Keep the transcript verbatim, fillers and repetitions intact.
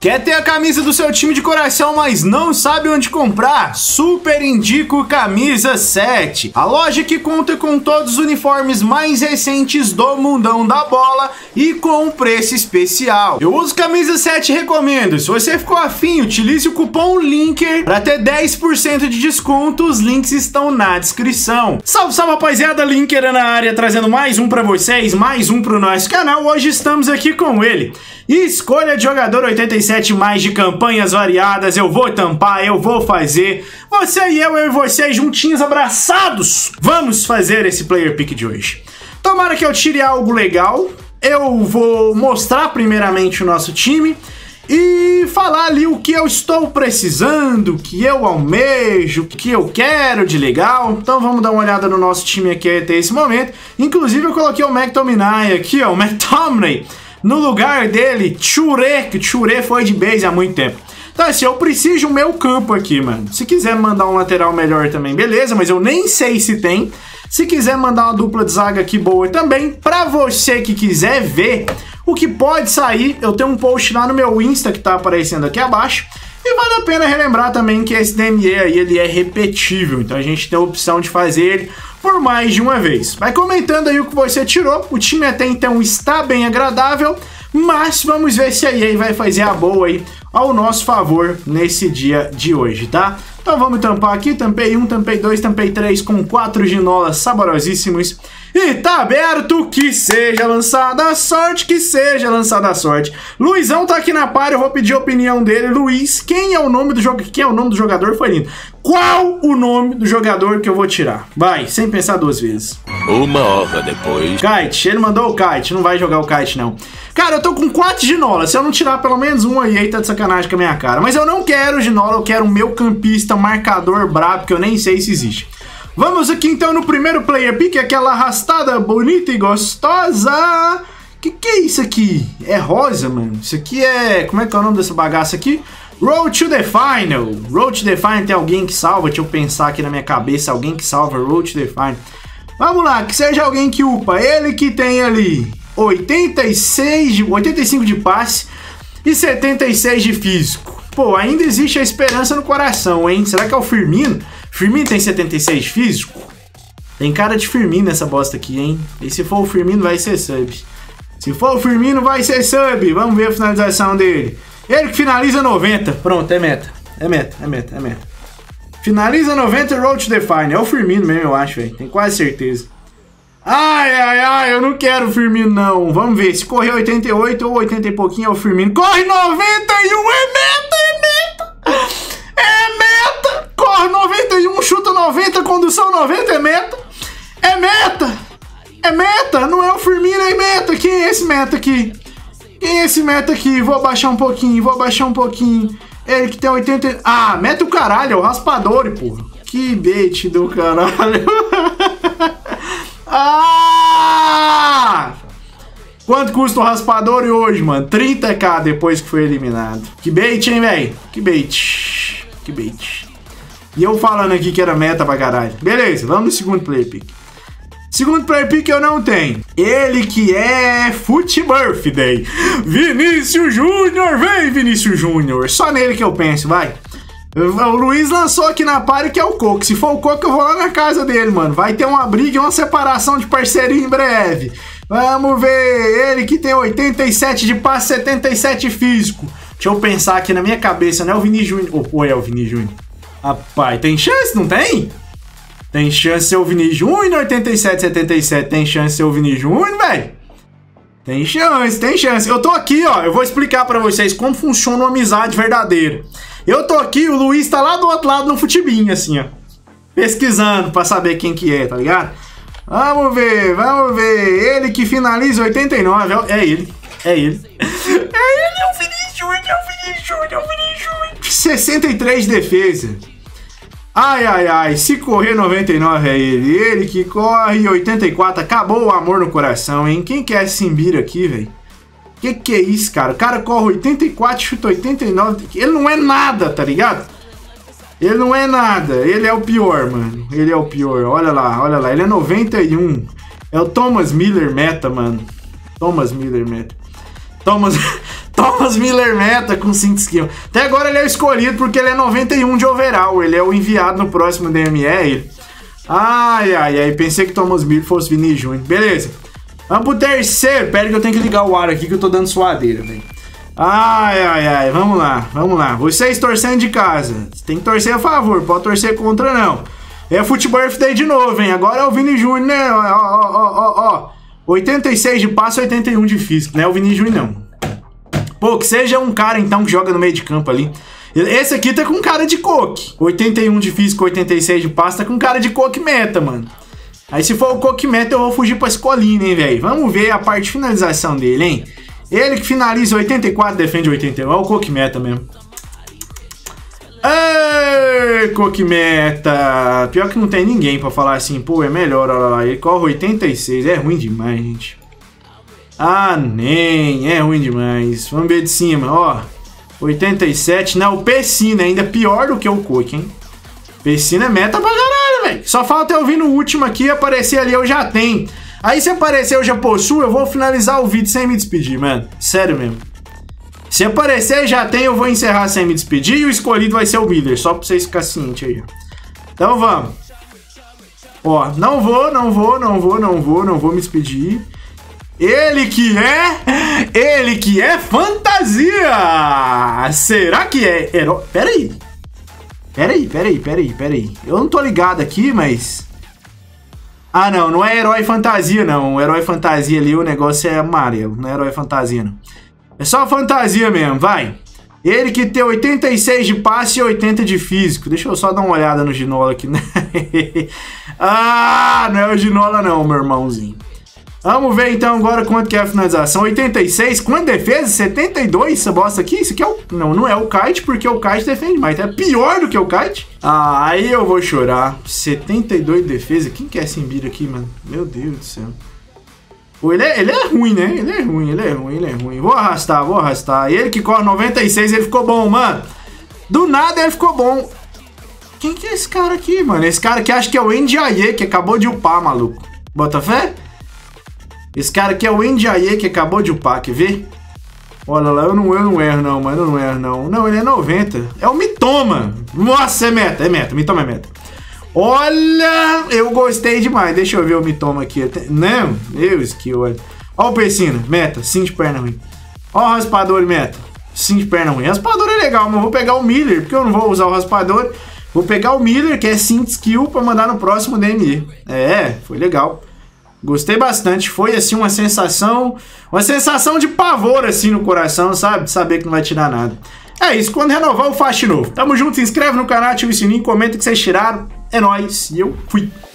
Quer ter a camisa do seu time de coração, mas não sabe onde comprar? Super indico Camisa sete. A loja que conta com todos os uniformes mais recentes do mundão da bola e com um preço especial. Eu uso Camisa sete e recomendo. Se você ficou afim, utilize o cupom LINKER para ter dez por cento de desconto. Os links estão na descrição. Salve, salve, rapaziada. LINKER na área, trazendo mais um para vocês, mais um para o nosso canal. Hoje estamos aqui com ele. Escolha de jogador oitenta e sete mais de campanhas variadas. Eu vou tampar, eu vou fazer. Você e eu, eu e você juntinhos, abraçados. Vamos fazer esse player pick de hoje. Tomara que eu tire algo legal. Eu vou mostrar primeiramente o nosso time e falar ali o que eu estou precisando, o que eu almejo, o que eu quero de legal. Então vamos dar uma olhada no nosso time aqui até esse momento. Inclusive eu coloquei o McTominay aqui, ó, o McTominay. No lugar dele, Touré, que o Touré foi de base há muito tempo. Então assim, eu preciso de um meio campo aqui, mano. Se quiser mandar um lateral melhor também, beleza, mas eu nem sei se tem. Se quiser mandar uma dupla de zaga aqui boa também, pra você que quiser ver o que pode sair, eu tenho um post lá no meu Insta que tá aparecendo aqui abaixo. E vale a pena relembrar também que esse D M E aí, ele é repetível, então a gente tem a opção de fazer ele por mais de uma vez. Vai comentando aí o que você tirou, o time até então está bem agradável, mas vamos ver se a E A vai fazer a boa aí ao nosso favor nesse dia de hoje, tá? Então vamos tampar aqui, tampei um, tampei dois, tampei três com quatro ginolas saborosíssimos. E tá aberto, que seja lançada a sorte, que seja lançada a sorte. Luizão tá aqui na par, eu vou pedir a opinião dele. Luiz, quem é o nome do jogador? Quem é o nome do jogador? Foi lindo. Qual o nome do jogador que eu vou tirar? Vai, sem pensar duas vezes. Uma hora depois. Kite, ele mandou o Kite, não vai jogar o Kite não. Cara, eu tô com quatro ginolas, se eu não tirar pelo menos um aí, tá de sacanagem com a minha cara. Mas eu não quero ginola, eu quero um meu campista marcador brabo, que eu nem sei se existe. Vamos aqui então no primeiro player pick, aquela arrastada bonita e gostosa. Que que é isso aqui? É rosa, mano. Isso aqui é... Como é que é o nome dessa bagaça aqui? Road to the Final. Road to the Final tem alguém que salva. Deixa eu pensar aqui na minha cabeça. Alguém que salva Road to the Final. Vamos lá, que seja alguém que upa. Ele que tem ali oitenta e seis, oitenta e cinco de passe e setenta e seis de físico. Pô, ainda existe a esperança no coração, hein? Será que é o Firmino? Firmino tem setenta e seis de físico? Tem cara de Firmino nessa bosta aqui, hein? E se for o Firmino, vai ser sub. Se for o Firmino, vai ser sub. Vamos ver a finalização dele. Ele que finaliza noventa. Pronto, é meta. É meta, é meta, é meta. Finaliza noventa e road to the final. É o Firmino mesmo, eu acho, velho. Tenho quase certeza. Ai, ai, ai, eu não quero o Firmino, não. Vamos ver. Se correr oitenta e oito ou oitenta e pouquinho é o Firmino. Corre noventa e um, é meta, é meta. É meta. Corre noventa e um, chuta noventa, condução noventa, é meta. É meta. É meta. Não é o Firmino, é meta. Quem é esse meta aqui? Quem é esse meta aqui? Vou abaixar um pouquinho, vou abaixar um pouquinho. Ele que tem oitenta... Ah, meta o caralho, é o Raspadori, porra. Que bait do caralho. Ah! Quanto custa o Raspadori hoje, mano? trinta k depois que foi eliminado. Que bait, hein, velho? Que bait. Que bait. E eu falando aqui que era meta pra caralho. Beleza, vamos no segundo player pick. Segundo player pick eu não tenho. Ele que é Foot Birthday. Vinícius Júnior, vem Vinícius Júnior. Só nele que eu penso, vai. O Luiz lançou aqui na party que é o Coco. Se for o Coco, eu vou lá na casa dele, mano. Vai ter uma briga e uma separação de parceria em breve. Vamos ver. Ele que tem oitenta e sete de passe, setenta e sete físico. Deixa eu pensar aqui na minha cabeça, não é o Vini Júnior. Ou é o Vini Júnior? Rapaz, tem chance, não tem? Tem chance de ser o Vini Júnior, oitenta e sete, setenta e sete. Tem chance de ser o Vini Júnior, velho? Tem chance, tem chance. Eu tô aqui, ó. Eu vou explicar pra vocês como funciona uma amizade verdadeira. Eu tô aqui, o Luiz tá lá do outro lado no futibinho, assim, ó. Pesquisando pra saber quem que é, tá ligado? Vamos ver, vamos ver. Ele que finaliza oitenta e nove. É ele, é ele. É ele, é o Vini Júnior, é o Vini Júnior, é o Vini Júnior. sessenta e três de defesa. Ai, ai, ai, se correr noventa e nove é ele. Ele que corre oitenta e quatro. Acabou o amor no coração, hein? Quem que é esse Simbira aqui, velho? Que que é isso, cara? O cara corre oitenta e quatro, chuta oitenta e nove. Ele não é nada, tá ligado? Ele não é nada. Ele é o pior, mano. Ele é o pior. Olha lá, olha lá. Ele é noventa e um. É o Thomas Miller meta, mano. Thomas Miller meta. Thomas... Thomas Miller meta com cinco skills. Até agora ele é o escolhido porque ele é noventa e um de overall. Ele é o enviado no próximo D M E. Ele. Ai, ai, ai. Pensei que Thomas Miller fosse Vini Júnior. Beleza. Vamos pro terceiro. Pera que eu tenho que ligar o ar aqui que eu tô dando suadeira, velho. Ai, ai, ai. Vamos lá, vamos lá. Vocês torcendo de casa. Tem que torcer a favor. Pode torcer contra, não. É Futebol Birthday de novo, hein? Agora é o Vini Júnior, né? Ó, ó, ó, ó, ó. oitenta e seis de passe, oitenta e um de físico. Não é o Vini Júnior, não. Pô, que seja um cara, então, que joga no meio de campo ali. Esse aqui tá com cara de coque. oitenta e um de físico, oitenta e seis de passe, tá com cara de coque meta, mano. Aí se for o coque meta, eu vou fugir pra escolinha, hein, velho. Vamos ver a parte de finalização dele, hein? Ele que finaliza oitenta e quatro, defende oitenta e um. É o coque meta mesmo. Ei, coque meta. Pior que não tem ninguém pra falar assim, pô, é melhor, olha lá. Ele corre oitenta e seis, é ruim demais, gente. Ah, nem, é ruim demais. Vamos ver de cima, ó. oitenta e sete, não, o Pessina ainda pior do que o Coque, hein? Pessina é meta pra caralho, velho. Só falta eu vir no último aqui e aparecer ali, eu já tenho. Aí se aparecer eu já possuo, eu vou finalizar o vídeo sem me despedir, mano. Sério mesmo. Se aparecer já tem, eu vou encerrar sem me despedir e o escolhido vai ser o Miller, só pra vocês ficarem cientes aí. Então vamos. Ó, não vou, não vou, não vou, não vou, não vou me despedir. Ele que é... Ele que é fantasia! Será que é herói? Pera aí. Pera aí, pera aí, pera aí, pera aí. Eu não tô ligado aqui, mas... Ah, não, não é herói fantasia, não. O herói fantasia ali, o negócio é amarelo. Não é herói fantasia, não. É só fantasia mesmo, vai. Ele que tem oitenta e seis de passe e oitenta de físico. Deixa eu só dar uma olhada no Ginola aqui, né? Ah, não é o Ginola não, meu irmãozinho. Vamos ver então agora quanto que é a finalização. oitenta e seis, quanto defesa? setenta e dois, essa bosta aqui? Isso aqui é o... Não, não é o Kite, porque o Kite defende mais. É pior do que o Kite. Ah, aí eu vou chorar. setenta e dois de defesa. Quem que é esse Embiid aqui, mano? Meu Deus do céu. Pô, ele é, ele é ruim, né? Ele é ruim, ele é ruim, ele é ruim. Vou arrastar, vou arrastar. E ele que corre noventa e seis, ele ficou bom, mano. Do nada ele ficou bom. Quem que é esse cara aqui, mano? Esse cara aqui acho que é o Ndiaye, que acabou de upar, maluco. Bota fé? Esse cara aqui é o Ndiaye, que acabou de upar, quer ver? Olha lá, eu não, eu não erro não, mano, eu não erro não. Não, ele é noventa. É o Mitoma. Nossa, é meta, é meta, Mitoma é meta. Olha, eu gostei demais. Deixa eu ver o Mitoma aqui. Não, eu skill, olha. Olha o Pessina, meta, sim de perna ruim. Olha o raspador, meta, sim de perna ruim. Raspador é legal, mas eu vou pegar o Miller, porque eu não vou usar o raspador. Vou pegar o Miller, que é sim de skill, pra mandar no próximo D M E. É, foi legal. Gostei bastante, foi assim uma sensação, uma sensação de pavor assim no coração, sabe? De saber que não vai tirar nada. É isso, quando renovar eu faço de novo. Tamo junto, se inscreve no canal, ativa o sininho, comenta o que vocês tiraram. É nóis, e eu fui.